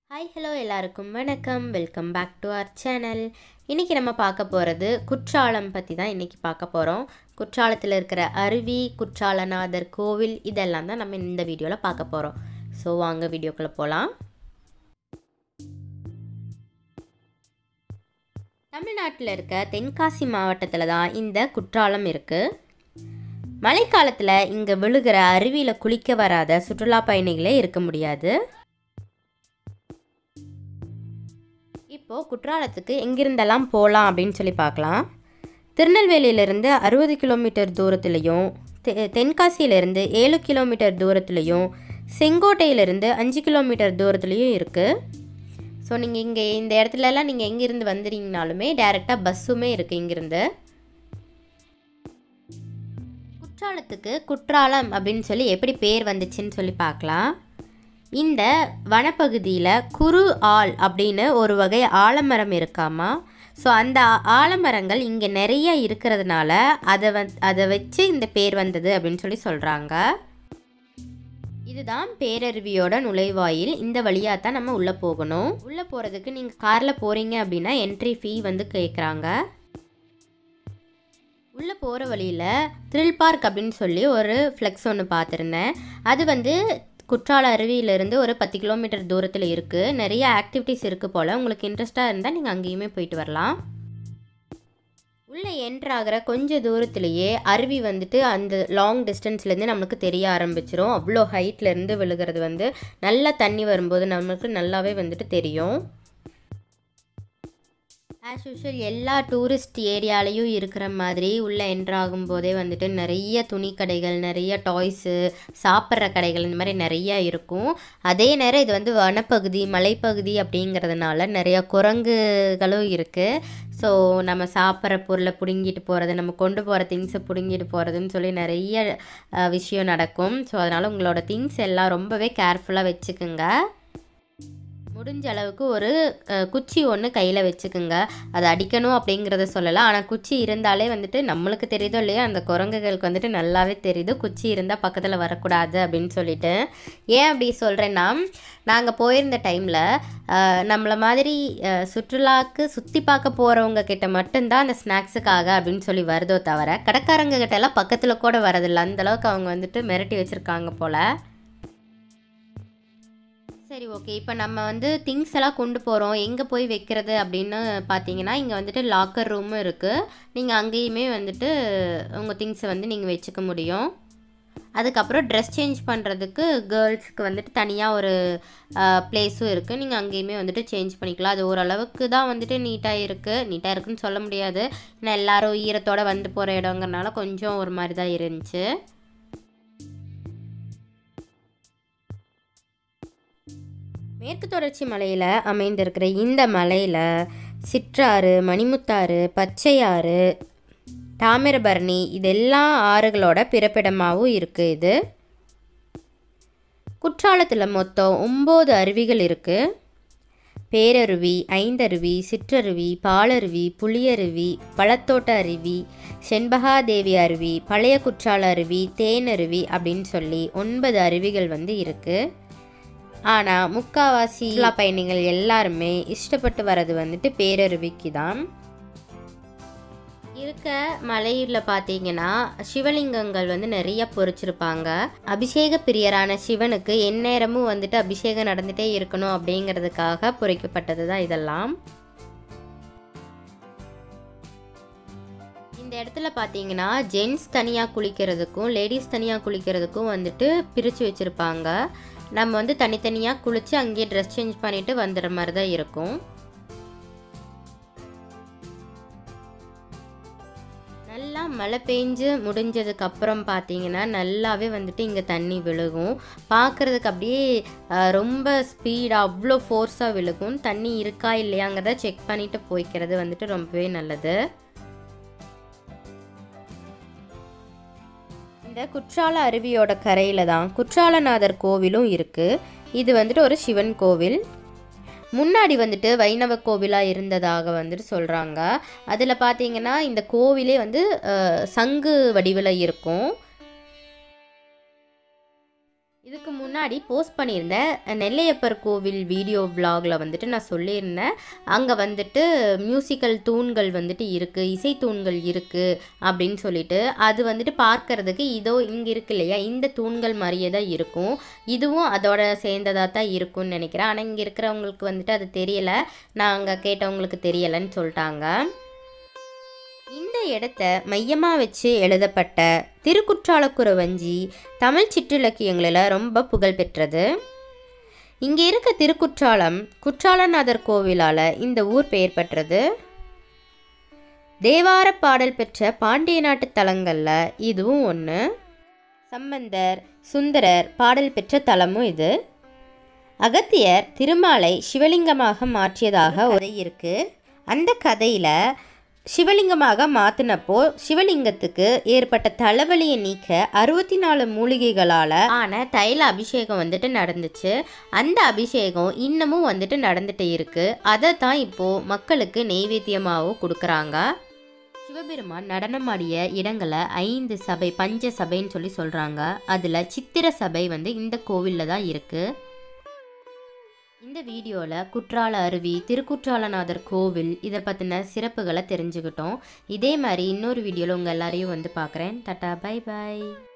Hi hello எல்லாருக்கும் வணக்கம். Welcome back to our channel. இன்றைக்கி நம்ம பார்க்க போகிறது குற்றாலம் பற்றி தான் இன்றைக்கி பார்க்க போகிறோம். குற்றாலத்தில் இருக்கிற அருவி, குற்றாலநாதர் கோவில் இதெல்லாம் தான் நம்ம இந்த வீடியோவில் பார்க்க போகிறோம். ஸோ வாங்க வீடியோக்குள்ளே போகலாம். தமிழ்நாட்டில் இருக்க தென்காசி மாவட்டத்தில் தான் இந்த குற்றாலம் இருக்குது. மழைக்காலத்தில் இங்கே விழுகிற அருவியில் குளிக்க வராத சுற்றுலா பயணிகளே இருக்க முடியாது. இப்போது குற்றாலத்துக்கு எங்கிருந்தெல்லாம் போகலாம் அப்படின்னு சொல்லி பார்க்கலாம். திருநெல்வேலியிலேருந்து 60 கிலோமீட்டர் தூரத்துலேயும், தென்காசியிலேருந்து 7 கிலோமீட்டர் தூரத்துலேயும், செங்கோட்டையிலேருந்து 5 கிலோமீட்டர் தூரத்துலேயும் இருக்குது. ஸோ நீங்கள் இங்கே இந்த இடத்துலலாம் நீங்கள் எங்கேருந்து வந்துறீங்கனாலுமே டைரெக்டாக பஸ்ஸுமே இருக்குது இங்கேருந்து. குற்றாலத்துக்கு குற்றாலம் அப்படின்னு சொல்லி எப்படி பேர் வந்துச்சுன்னு சொல்லி பார்க்கலாம். இந்த வனப்பகுதியில் குறு ஆல் அப்படின்னு ஒரு வகை ஆலமரம் இருக்காமா. ஸோ அந்த ஆலமரங்கள் இங்கே நிறைய இருக்கிறதுனால அதை வச்சு இந்த பேர் வந்தது அப்படின்னு சொல்லி சொல்கிறாங்க. இதுதான் பேரருவியோட நுழைவாயில். இந்த வழியாக தான் நம்ம உள்ளே போகணும். உள்ளே போகிறதுக்கு நீங்கள் காரில் போகிறீங்க அப்படின்னா என்ட்ரி ஃபீ வந்து கேட்குறாங்க. உள்ளே போகிற வழியில் த்ரில் பார்க் அப்படின்னு சொல்லி ஒரு ஃப்ளெக்ஸ் ஒன்று பார்த்துருந்தேன். அது வந்து குற்றால அருவியிலேருந்து ஒரு 10 கிலோமீட்டர் தூரத்தில் இருக்குது. நிறைய ஆக்டிவிட்டீஸ் இருக்குது போல். உங்களுக்கு இன்ட்ரெஸ்ட்டாக இருந்தால் நீங்கள் அங்கேயுமே போயிட்டு வரலாம். உள்ளே என்ட்ராகிற கொஞ்சம் தூரத்துலேயே அருவி வந்துட்டு அந்த லாங் டிஸ்டன்ஸ்லேருந்து நம்மளுக்கு தெரிய ஆரம்பிச்சிரும். அவ்வளோ ஹைட்லேருந்து விழுகிறது வந்து நல்லா தண்ணி வரும்போது நம்மளுக்கு நல்லாவே வந்துட்டு தெரியும். ஆஸ் யூஷுவல் எல்லா டூரிஸ்ட் ஏரியாலையும் இருக்கிற மாதிரி உள்ளே என்ட்ராகும் போதே வந்துட்டு நிறைய துணி கடைகள், நிறைய டாய்ஸு, சாப்பிட்ற கடைகள் இந்த மாதிரி நிறையா இருக்கும். அதே நேரம் இது வந்து வனப்பகுதி, மலைப்பகுதி அப்படிங்கிறதுனால நிறையா குரங்குகளும் இருக்குது. ஸோ நம்ம சாப்பிட்ற பொருளை பிடுங்கிட்டு போகிறது, நம்ம கொண்டு போகிற திங்ஸை பிடுங்கிட்டு போகிறதுன்னு சொல்லி நிறைய விஷயம் நடக்கும். ஸோ அதனால் உங்களோட திங்ஸ் எல்லாம் ரொம்பவே கேர்ஃபுல்லாக வச்சுக்குங்க. முடிஞ்ச அளவுக்கு ஒரு குச்சி ஒன்று கையில் வச்சுக்குங்க. அதை அடிக்கணும் அப்படிங்கிறத சொல்லலாம். ஆனால் குச்சி இருந்தாலே வந்துட்டு நம்மளுக்கு தெரியுதோ இல்லையா, அந்த குரங்குகளுக்கு வந்துட்டு நல்லாவே தெரியுது குச்சி இருந்தால் பக்கத்தில் வரக்கூடாது அப்படின்னு சொல்லிட்டு. ஏன் அப்படி சொல்கிறேன்னா, நாங்கள் போயிருந்த டைமில் நம்மளை மாதிரி சுற்றுலாவுக்கு சுற்றி பார்க்க போகிறவங்க கிட்ட மட்டும்தான் அந்த ஸ்நாக்ஸுக்காக அப்படின்னு சொல்லி வருதோ தவிர கடைக்காரங்க கிட்ட எல்லாம் பக்கத்தில் கூட வரதில்லை. அந்தளவுக்கு அவங்க வந்துட்டு மிரட்டி வச்சுருக்காங்க போல். சரி, ஓகே. இப்போ நம்ம வந்து திங்ஸ் எல்லாம் கொண்டு போகிறோம், எங்கே போய் வைக்கிறது அப்படின்னு பார்த்தீங்கன்னா, இங்கே வந்துட்டு லாக்கர் ரூமும் இருக்குது. நீங்கள் அங்கேயுமே வந்துட்டு உங்கள் திங்ஸை வந்து நீங்கள் வச்சுக்க முடியும். அதுக்கப்புறம் ட்ரெஸ் சேஞ்ச் பண்ணுறதுக்கு கேர்ள்ஸுக்கு வந்துட்டு தனியாக ஒரு ப்ளேஸும் இருக்குது. நீங்கள் அங்கேயுமே வந்துட்டு சேஞ்ச் பண்ணிக்கலாம். அது ஓரளவுக்கு தான் வந்துட்டு நீட்டாக இருக்குதுன்னு சொல்ல முடியாது. ஏன்னா எல்லோரும் ஈரத்தோடு வந்து போகிற இடங்கிறனால கொஞ்சம் ஒரு மாதிரி தான் இருந்துச்சு. மேற்கு தொடர்ச்சி மலையில் அமைந்திருக்கிற இந்த மலையில் சிற்றாறு, மணிமுத்தாறு, பச்சையாறு, தாமிரபரணி இதெல்லாம் ஆறுகளோட பிறப்பிடமாகவும் இருக்குது. இது குற்றாலத்தில் மொத்தம் 9 அருவிகள் இருக்குது. பேரருவி, ஐந்தருவி, சிற்றருவி, பாலருவி, புளியருவி, பழத்தோட்ட அருவி, செண்பகாதேவி அருவி, பழைய குற்றால அருவி, தேனருவி அப்படின்னு சொல்லி 9 அருவிகள் வந்து இருக்குது. ஆனால் முக்கால்வாசி சுற்றுலா பயணிகள் எல்லாருமே இஷ்டப்பட்டு வர்றது வந்துட்டு பேரருவிக்கு தான். இருக்க மலையில் பார்த்தீங்கன்னா சிவலிங்கங்கள் வந்து நிறைய பொறிச்சிருப்பாங்க. அபிஷேக பிரியரான சிவனுக்கு எந்நேரமும் வந்துட்டு அபிஷேகம் நடந்துகிட்டே இருக்கணும் அப்படிங்கிறதுக்காக பொறிக்கப்பட்டது தான் இதெல்லாம். இந்த இடத்துல பார்த்தீங்கன்னா ஜென்ட்ஸ் தனியாக குளிக்கிறதுக்கும் லேடிஸ் தனியாக குளிக்கிறதுக்கும் வந்துட்டு பிரித்து வச்சுருப்பாங்க. நம்ம வந்து தனித்தனியாக குளித்து அங்கேயே ட்ரெஸ் சேஞ்ச் பண்ணிவிட்டு வந்துடுற மாதிரி தான் இருக்கும். நல்லா மழை பெஞ்சு முடிஞ்சதுக்கப்புறம் பார்த்தீங்கன்னா நல்லாவே வந்துட்டு இங்கே தண்ணி விழுகும். பார்க்குறதுக்கு அப்படியே ரொம்ப ஸ்பீடாக அவ்வளோ ஃபோர்ஸாக விழுகும். தண்ணி இருக்கா இல்லையாங்கிறத செக் பண்ணிவிட்டு போய்க்கிறது வந்துட்டு ரொம்பவே நல்லது. இந்த குற்றால அருவியோட கரையில் தான் குற்றாலநாதர் கோவிலும் இருக்குது. இது வந்துட்டு ஒரு சிவன் கோவில். முன்னாடி வந்துட்டு வைணவ கோவிலாக இருந்ததாக வந்துட்டு சொல்கிறாங்க. அதில் பார்த்தீங்கன்னா இந்த கோவிலே வந்து சங்கு வடிவில் இருக்கும். இதுக்கு முன்னாடி போஸ்ட் பண்ணியிருந்த நெல்லையப்பர் கோவில் வீடியோ விலாகில் வந்துட்டு நான் சொல்லியிருந்தேன், அங்கே வந்துட்டு மியூசிக்கல் தூண்கள் வந்துட்டு இருக்குது, இசை தூண்கள் இருக்குது அப்படின்னு சொல்லிட்டு. அது வந்துட்டு பார்க்கறதுக்கு இதோ இங்கே இருக்கு இல்லையா, இந்த தூண்கள் மாதிரியே தான் இருக்கும். இதுவும் அதோட சேர்ந்ததாக தான் இருக்கும்னு நினைக்கிறேன். ஆனால் இங்கே இருக்கிறவங்களுக்கு வந்துட்டு அது தெரியலை, நாங்கள் கேட்டவங்களுக்கு தெரியலைன்னு சொல்லிட்டாங்க. இந்த இடத்த மையமாக வச்சு எழுதப்பட்ட திருக்குற்றாலக்குறவஞ்சி தமிழ் சிற்றிலக்கியங்களில் ரொம்ப புகழ் பெற்றது. இங்கே இருக்க திருக்குற்றாலம் குற்றாலநாதர் கோவிலால் இந்த ஊர் பெயர் பெற்றது. தேவார பாடல் பெற்ற பாண்டிய நாட்டு தலங்களில் இதுவும் ஒன்று. சம்பந்தர் சுந்தரர் பாடல் பெற்ற தலமும் இது. அகத்தியர் திருமாலை சிவலிங்கமாக மாற்றியதாக ஒரு இருக்கு. அந்த கதையில் சிவலிங்கமாக மாற்றினப்போ சிவலிங்கத்துக்கு ஏற்பட்ட தலைவலியை நீக்க 64 மூலிகைகளால் ஆன தைல அபிஷேகம் வந்துட்டு நடந்துச்சு. அந்த அபிஷேகம் இன்னமும் வந்துட்டு நடந்துட்டு இருக்கு. அதை தான் இப்போது மக்களுக்கு நெய்வேத்தியமாகவும் கொடுக்குறாங்க. சிவபெருமான் நடனமாடிய இடங்களை 5 சபை பஞ்ச சபைன்னு சொல்கிறாங்க. அதில் சித்திர சபை வந்து இந்த கோவிலில் தான் இருக்குது. இந்த வீடியோவில் குற்றால அருவி, திருக்குற்றாலநாதர் கோவில் இதை பற்றின சிறப்புகளை தெரிஞ்சுக்கிட்டோம். இதே மாதிரி இன்னொரு வீடியோவில் உங்கள் எல்லாரையும் வந்து பார்க்குறேன். டாடா, பை பாய்.